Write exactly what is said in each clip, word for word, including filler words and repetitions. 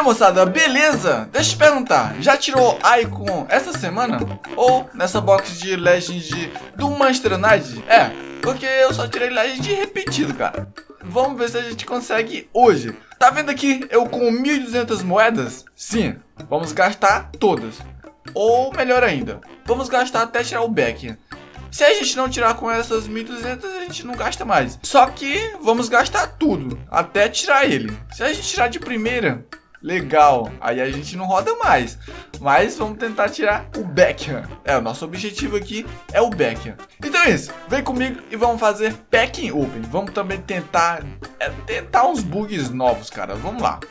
aí, moçada, beleza? Deixa eu te perguntar, já tirou Icon essa semana? Ou nessa box de Legend do Manchester United? É, porque eu só tirei Legend repetido, cara. Vamos ver se a gente consegue hoje. Tá vendo aqui eu com mil e duzentas moedas? Sim, vamos gastar todas. Ou melhor ainda, vamos gastar até tirar o back. Se a gente não tirar com essas mil e duzentas, a gente não gasta mais. Só que vamos gastar tudo, até tirar ele. Se a gente tirar de primeira, legal, aí a gente não roda mais. Mas vamos tentar tirar o Beckham. É, o nosso objetivo aqui é o Beckham. Então é isso, vem comigo e vamos fazer Packing Open. Vamos também tentar, é, tentar uns bugs novos, cara. Vamos lá.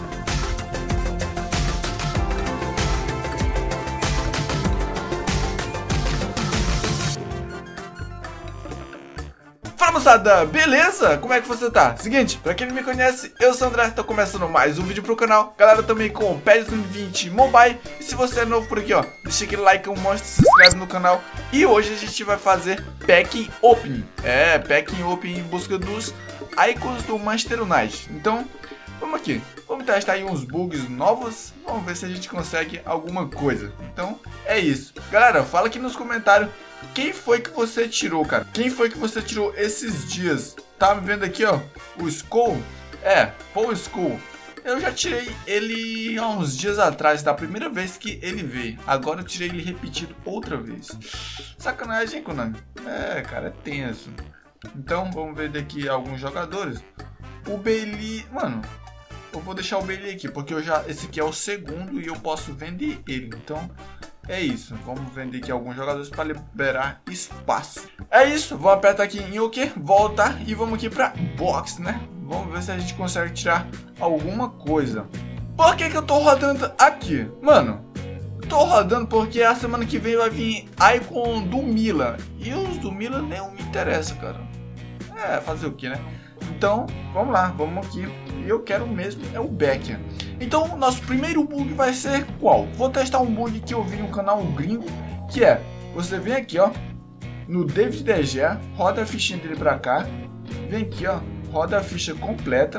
Fala, moçada, beleza? Como é que você tá? Seguinte, pra quem não me conhece, eu sou o André, tô começando mais um vídeo pro canal. Galera, também com o PES vinte Mobile. E se você é novo por aqui, ó, deixa aquele like, um monstro, se inscreve no canal. E hoje a gente vai fazer Packing Opening. É, Packing Opening em busca dos Icons do Manchester United. Então, vamos aqui, vamos testar aí uns bugs novos. Vamos ver se a gente consegue alguma coisa. Então, é isso. Galera, fala aqui nos comentários quem foi que você tirou, cara? Quem foi que você tirou esses dias? Tá me vendo aqui, ó, o Skull? É, Paul Skull. Eu já tirei ele há uns dias atrás, tá? A primeira vez que ele veio. Agora eu tirei ele repetido outra vez. Sacanagem, hein, Konami? É, cara, é tenso. Então, vamos ver daqui alguns jogadores. O Bailey... Mano, eu vou deixar o Bailey aqui, porque eu já... esse aqui é o segundo e eu posso vender ele. Então... é isso, vamos vender aqui alguns jogadores para liberar espaço. É isso, vamos apertar aqui em OK, voltar e vamos aqui para box, né? Vamos ver se a gente consegue tirar alguma coisa. Por que que eu tô rodando aqui? Mano, tô rodando porque a semana que vem vai vir Icon do Milan. E os do Milan nem me interessa, cara. É, fazer o que, né? Então, vamos lá, vamos aqui. Eu quero mesmo é o Beckham. Então, nosso primeiro bug vai ser qual? Vou testar um bug que eu vi no canal gringo, que é, você vem aqui, ó, no David De Gea, roda a fichinha dele pra cá, vem aqui, ó, roda a ficha completa,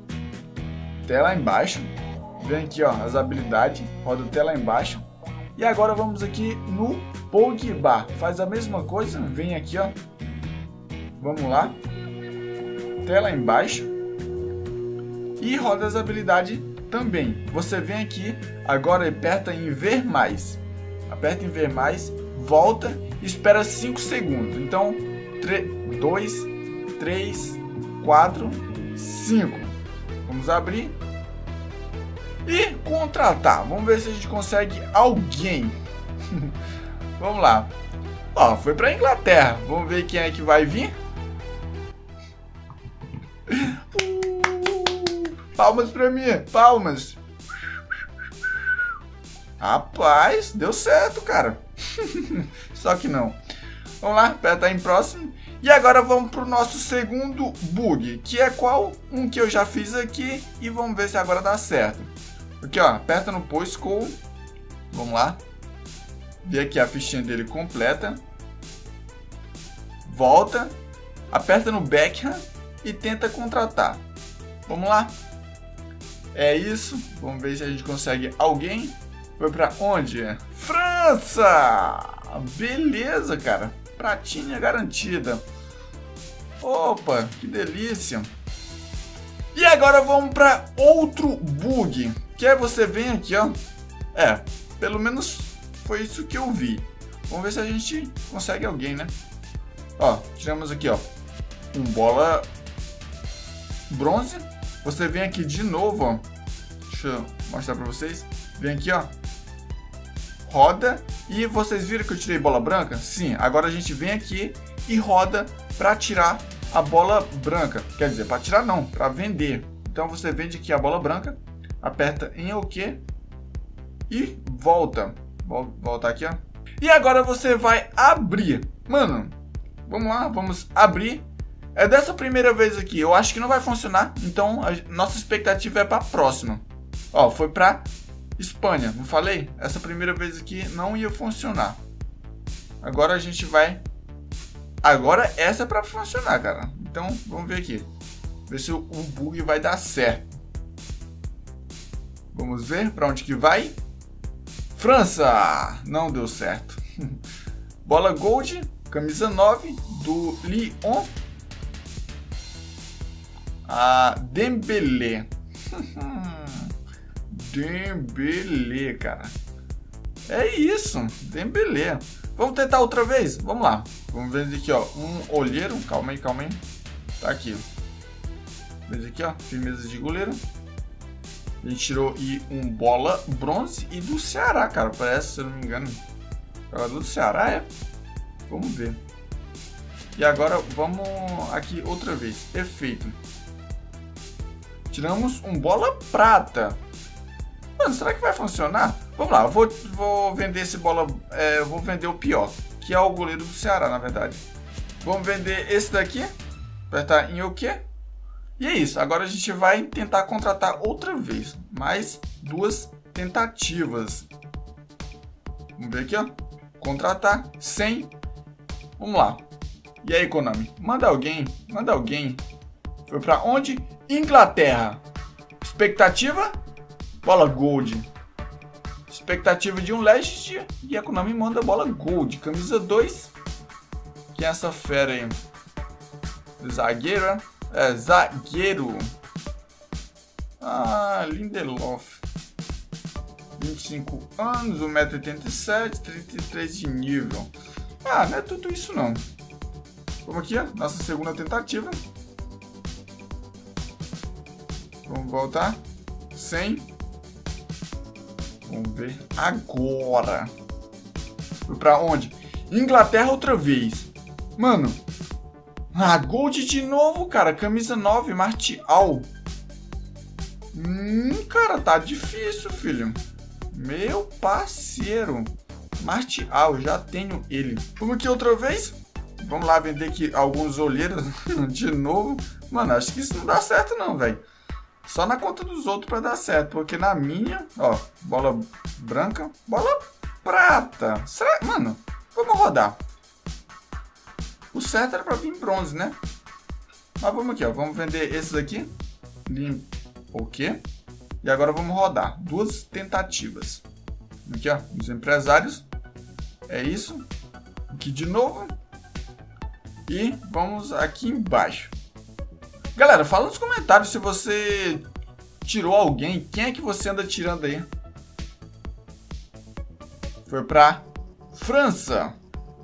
até lá embaixo, vem aqui, ó, as habilidades, roda até lá embaixo, e agora vamos aqui no Pogba, faz a mesma coisa, vem aqui, ó, vamos lá, até lá embaixo, e roda as habilidades também. Você vem aqui, agora aperta em ver mais. Aperta em ver mais, volta e espera cinco segundos. Então, dois, três, quatro, cinco. Vamos abrir e contratar. Vamos ver se a gente consegue alguém. Vamos lá. Ó, foi para Inglaterra. Vamos ver quem é que vai vir. Palmas pra mim, palmas. Rapaz, deu certo, cara. Só que não. Vamos lá, aperta em próximo. E agora vamos pro nosso segundo bug, que é qual? Um que eu já fiz aqui e vamos ver se agora dá certo. Aqui, ó, aperta no Paul Skull. Vamos lá. Vê aqui a fichinha dele completa. Volta. Aperta no Beckham e tenta contratar. Vamos lá. É isso, vamos ver se a gente consegue alguém. Foi pra onde? França! Beleza, cara. Pratinha garantida. Opa, que delícia. E agora vamos pra outro bug. Que é você vem aqui, ó. É, pelo menos foi isso que eu vi. Vamos ver se a gente consegue alguém, né? Ó, tiramos aqui, ó, um bola bronze. Você vem aqui de novo, ó. Deixa eu mostrar pra vocês. Vem aqui, ó. Roda. E vocês viram que eu tirei bola branca? Sim. Agora a gente vem aqui e roda pra tirar a bola branca. Quer dizer, pra tirar não, pra vender. Então você vende aqui a bola branca. Aperta em OK. E volta. Volta aqui, ó. E agora você vai abrir. Mano, vamos lá, vamos abrir. É dessa primeira vez aqui, eu acho que não vai funcionar, então a nossa expectativa é para a próxima. Ó, foi para Espanha, não falei? Essa primeira vez aqui não ia funcionar. Agora a gente vai... Agora essa é para funcionar, cara. Então, vamos ver aqui. Ver se o bug vai dar certo. Vamos Vamos ver para onde que vai. França! Não deu certo. Bola Gold, camisa nove do Lyon. A Dembélé. Dembélé, cara. É isso, Dembélé. Vamos tentar outra vez? Vamos lá. Vamos ver aqui, ó. Um olheiro. Calma aí, calma aí. Tá aqui. Vamos aqui, ó. Firmeza de goleiro. A gente tirou e um bola bronze e do Ceará, cara. Parece, se eu não me engano. Jogador do Ceará, é? Vamos ver. E agora vamos aqui outra vez. Efeito. Tiramos um bola prata. Mano, será que vai funcionar? Vamos lá, eu vou, vou vender esse bola... É, eu vou vender o pior, que é o goleiro do Ceará, na verdade. Vamos vender esse daqui. Apertar em OK. E é isso. Agora a gente vai tentar contratar outra vez. Mais duas tentativas. Vamos ver aqui, ó. Contratar cem. Vamos lá. E aí, Konami? Manda alguém. Manda alguém. Foi pra onde? Inglaterra. Expectativa? Bola Gold. Expectativa de um Legend. E a Konami manda bola Gold. Camisa dois. Quem é essa fera aí? Zagueira. É, zagueiro. Ah, Lindelof. vinte e cinco anos, um metro e oitenta e sete, trinta e três de nível. Ah, não é tudo isso não. Vamos aqui, ó. Nossa segunda tentativa. Vamos voltar. cem. Vamos ver agora. Foi pra onde? Inglaterra outra vez. Mano. Ah, Gold de novo, cara. Camisa nove, Martial. Hum, cara, tá difícil, filho. Meu parceiro. Martial, já tenho ele. Vamos aqui outra vez. Vamos lá vender aqui alguns olheiros de novo. Mano, acho que isso não dá certo não, velho. Só na conta dos outros pra dar certo. Porque na minha, ó, bola branca, bola prata. Será? Mano, vamos rodar. O certo era pra vir bronze, né? Mas vamos aqui, ó. Vamos vender esses aqui. Limpo. OK. E agora vamos rodar. Duas tentativas. Aqui, ó. Os empresários. É isso. Aqui de novo. E vamos aqui embaixo. Galera, fala nos comentários se você tirou alguém. Quem é que você anda tirando aí? Foi pra França.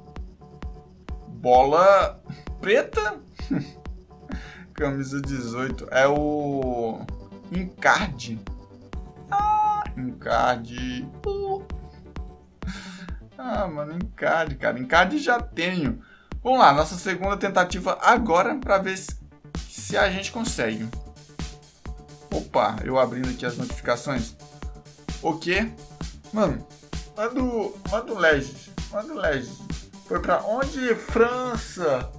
Bola preta. Camisa dezoito. É o Icardi. Ah, Icardi. Uh. Ah, mano, Icardi, cara. Icardi já tenho. Vamos lá, nossa segunda tentativa agora para ver se, se a gente consegue. Opa, eu abrindo aqui as notificações. OK. Mano, manda o, manda o Legend. Manda o Legend. Foi pra onde? França.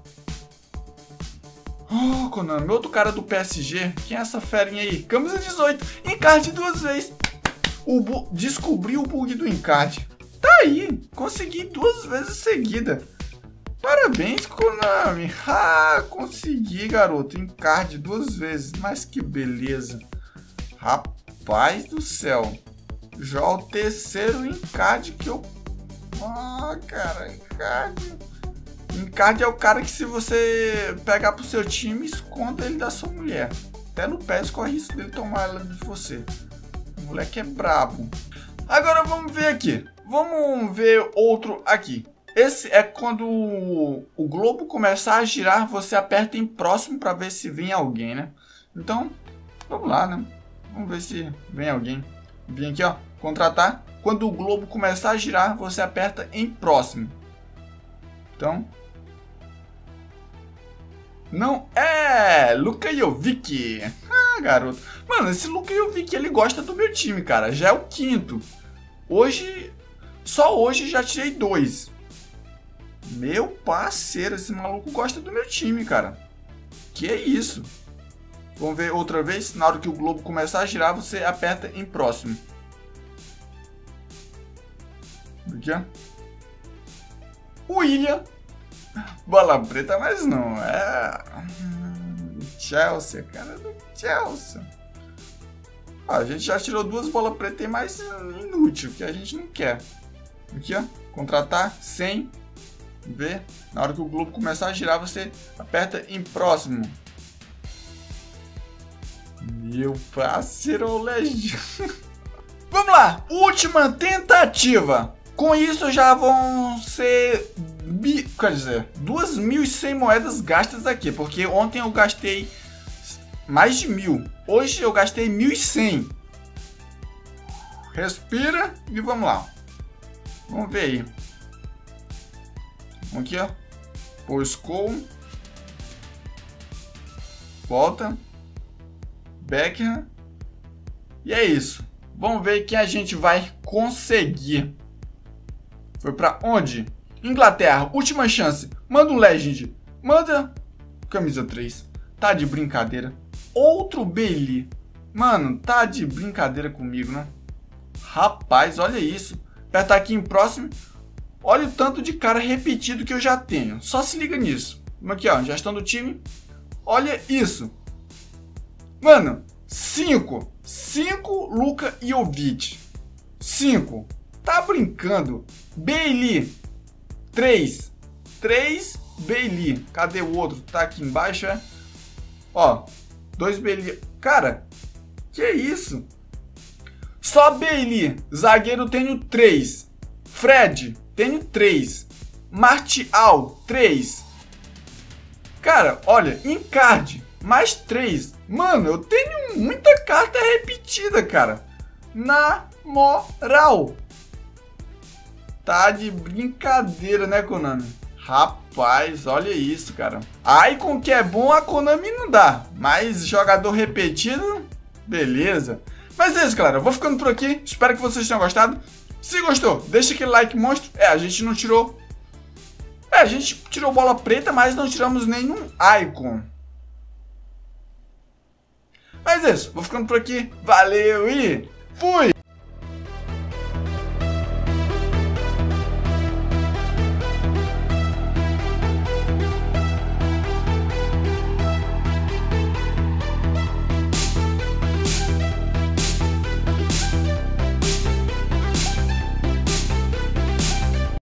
Oh, Konami. Outro cara do P S G. Quem é essa ferinha aí? Camisa dezoito. Icardi duas vezes. O bu... Descobri o bug do Icardi. Tá aí. Consegui duas vezes seguida. Parabéns, Konami. Ah, consegui, garoto. Icardi duas vezes. Mas que beleza. Rapaz do céu. Já o terceiro Icardi que eu... Ah, cara, Icardi. Icardi é o cara que se você pegar pro seu time, esconda ele da sua mulher. Até no pé corre risco dele tomar ela de você. O moleque é brabo. Agora vamos ver aqui. Vamos ver outro aqui. Esse é quando o globo começar a girar, você aperta em próximo para ver se vem alguém, né? Então, vamos lá, né? Vamos ver se vem alguém. Vem aqui, ó, contratar. Quando o globo começar a girar, você aperta em próximo. Então, não é Luka Jovic. Ah, garoto. Mano, esse Luka Jovic, ele gosta do meu time, cara. Já é o quinto. Hoje, só hoje já tirei dois. Meu parceiro, esse maluco gosta do meu time, cara. Que é isso? Vamos ver outra vez. Na hora que o globo começar a girar, você aperta em próximo. Aqui, ó. William. Bola preta, mas não é. Chelsea, cara do Chelsea. Ó, a gente já tirou duas bolas pretas e mais inútil, que a gente não quer. Aqui, ó. Contratar cem. Ver. Na hora que o globo começar a girar, você aperta em próximo. Meu parceiro, legend. Vamos lá. Última tentativa. Com isso já vão ser... Quer dizer, duas mil e cem moedas gastas aqui. Porque ontem eu gastei mais de mil. Hoje eu gastei mil e cem. Respira e vamos lá. Vamos ver aí. Aqui, ó. Pôr Skull. Volta. Beckham. E é isso. Vamos ver quem a gente vai conseguir. Foi pra onde? Inglaterra. Última chance. Manda um Legend. Manda. Camisa três. Tá de brincadeira. Outro Bailey. Mano, tá de brincadeira comigo, né? Rapaz, olha isso. Apertar aqui em próximo. Olha o tanto de cara repetido que eu já tenho. Só se liga nisso. Aqui, ó. Gestão do time. Olha isso. Mano, cinco. cinco Luka Jovic. cinco. Tá brincando. Bailey. três. três Bailey. Cadê o outro? Tá aqui embaixo, é? Ó. dois Bailey. Cara, que é isso? Só Bailey. Zagueiro tenho três. Fred, tenho três. Martial, três. Cara, olha, Icardi, mais três. Mano, eu tenho muita carta repetida, cara. Na moral. Tá de brincadeira, né, Konami? Rapaz, olha isso, cara. Icon que é bom, a Konami não dá. Mas jogador repetido, beleza. Mas é isso, galera. Eu vou ficando por aqui. Espero que vocês tenham gostado. Se gostou, deixa aquele like monstro. É, a gente não tirou... É, a gente tirou bola preta, mas não tiramos nenhum Icon. Mas é isso. Vou ficando por aqui. Valeu e fui!